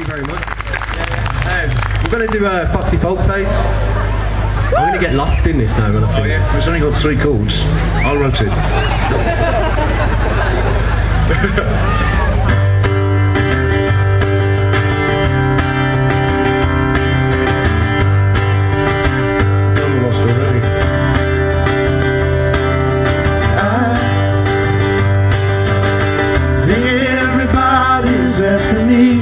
you very much. We're going to do a Foxy Folk Face. I'm going to get lost in this now when I sing. Oh yeah, it's only got 3 chords. I'll rotate. After me,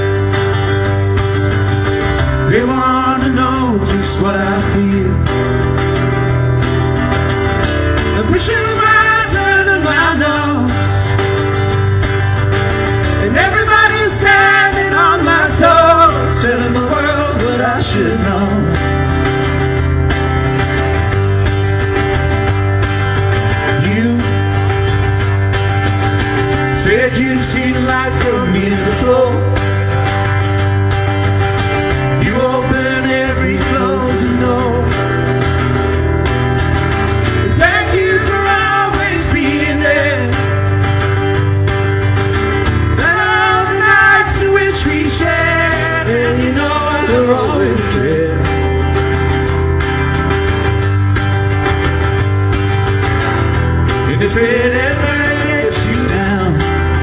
they want to know just what I feel. They're pushing my turn and my nose, and everybody's standing on my toes, telling the world what I should know. You said you'd seen light from me to the floor. You open every closing door. Thank you for always being there, and all the nights in which we shared, and you know I will always there. And if it ever lets you down,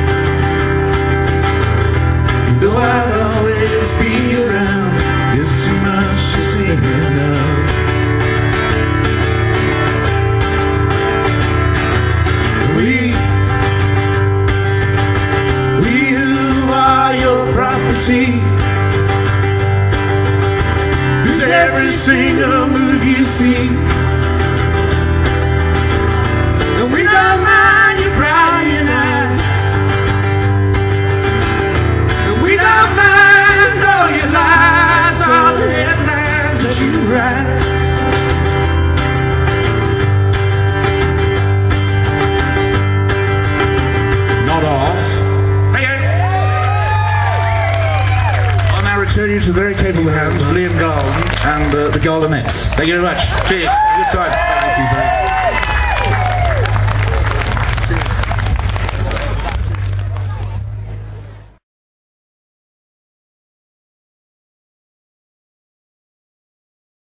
though I'll always be around, there's too much to say now. We who are your property, whose every single move you see, and we don't mind your prying eyes. We don't mind all your lies, all the headlines that you write. Not off. I'll now return you to the very capable hands of Liam Garland and the Garlandettes. Thank you very much. Cheers. Good time. Thank you very much.